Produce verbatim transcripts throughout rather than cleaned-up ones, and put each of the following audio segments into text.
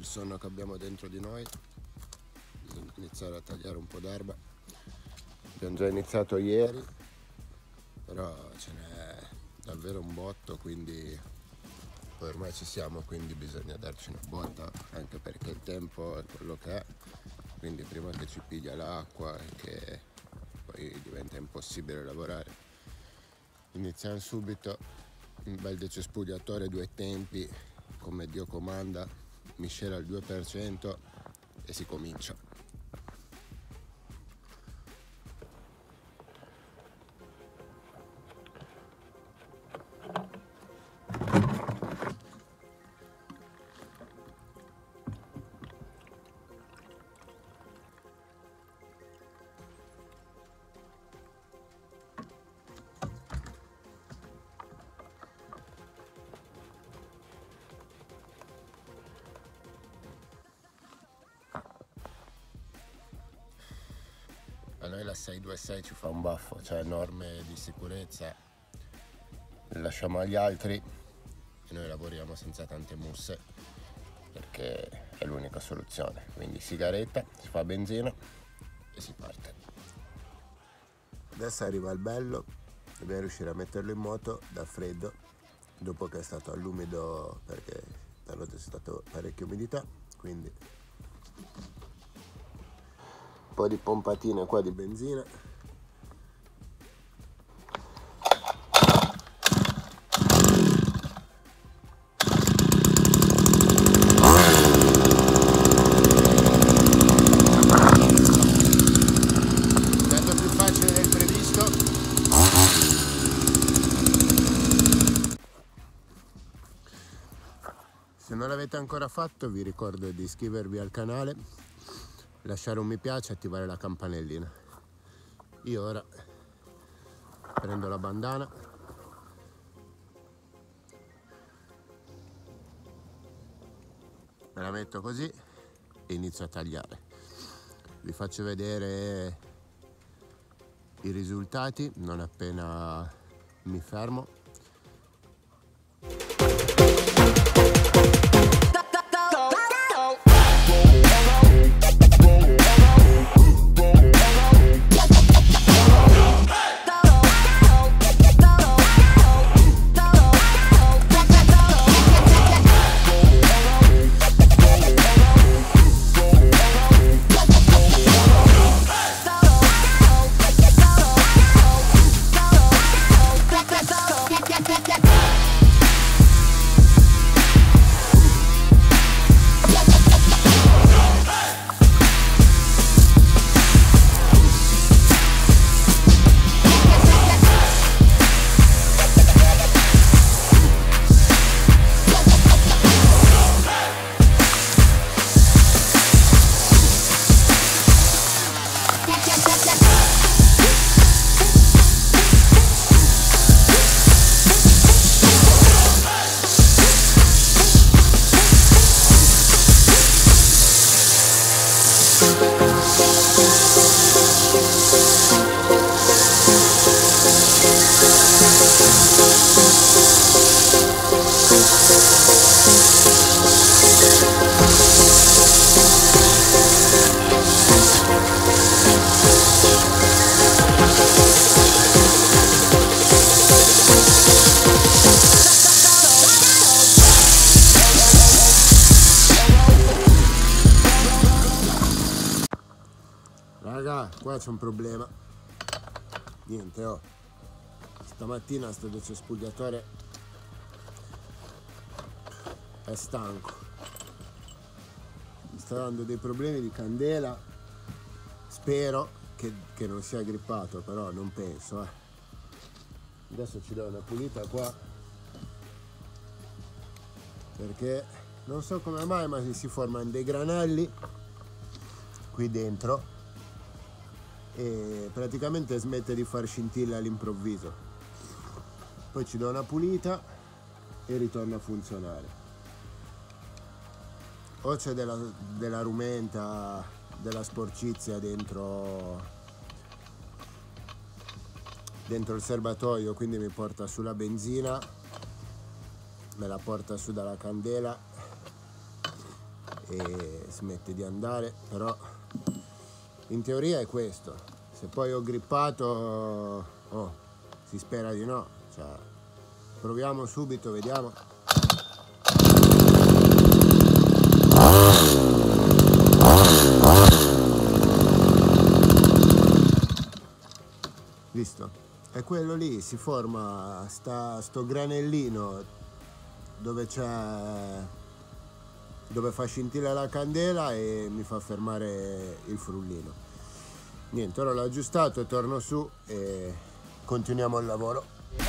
sonno che abbiamo dentro di noi, bisogna iniziare a tagliare un po' d'erba. Abbiamo già iniziato ieri, però ce n'è davvero un botto, quindi poi ormai ci siamo, quindi bisogna darci una botta, anche perché il tempo è quello che è, quindi prima che ci piglia l'acqua e che poi diventa impossibile lavorare. Iniziamo subito un bel decespugliatore due tempi, come Dio comanda, miscela al due per cento e si comincia. A noi la sei due sei ci fa un baffo, cioè norme di sicurezza le lasciamo agli altri e noi lavoriamo senza tante musse perché è l'unica soluzione. Quindi sigaretta, si fa benzina e si parte. Adesso arriva il bello, dobbiamo riuscire a metterlo in moto dal freddo dopo che è stato all'umido, perché stanotte c'è stato parecchia umidità, quindi un po' di pompatine qua di benzina. È stato più facile del previsto. Se non l'avete ancora fatto vi ricordo di iscrivervi al canale, lasciare un mi piace e attivare la campanellina. Io ora prendo la bandana, me la metto così e inizio a tagliare. Vi faccio vedere i risultati non appena mi fermo. Raga, qua c'è un problema. Niente, oh. Stamattina sto decespugliatore è stanco. Mi sta dando dei problemi di candela. Spero che, che non sia grippato, però non penso, eh. Adesso ci do una pulita qua, perché non so come mai, ma si formano dei granelli qui dentro e praticamente smette di far scintille all'improvviso. Poi ci do una pulita e ritorna a funzionare. O c'è della, della rumenta, della sporcizia dentro dentro il serbatoio, quindi mi porta sulla benzina, me la porta su dalla candela e smette di andare, però in teoria è questo. Se poi ho grippato, oh, si spera di no, cioè, proviamo subito, vediamo. Visto? È quello lì, si forma sta, sto granellino dove c'è, dove fa scintilla la candela e mi fa fermare il frullino. Niente, ora l'ho aggiustato, torno su e continuiamo il lavoro.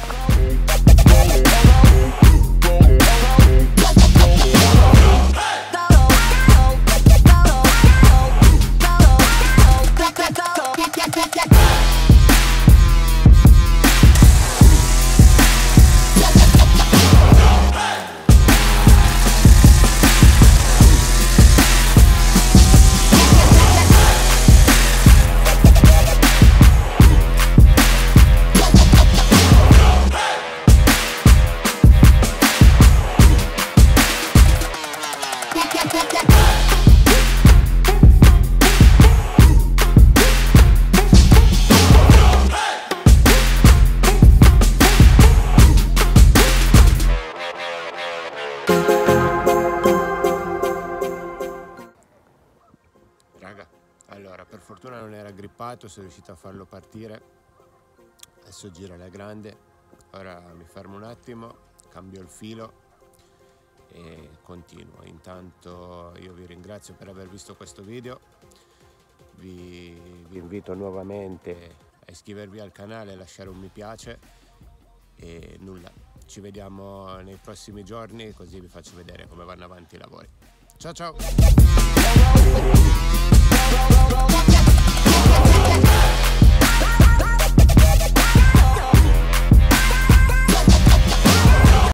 Raga, allora, per fortuna non era grippato, sono riuscito a farlo partire. Adesso gira la grande, ora mi fermo un attimo, cambio il filo e continuo. Intanto io vi ringrazio per aver visto questo video, vi, vi invito nuovamente a iscrivervi al canale, a lasciare un mi piace e nulla, ci vediamo nei prossimi giorni, così vi faccio vedere come vanno avanti i lavori. Ciao ciao!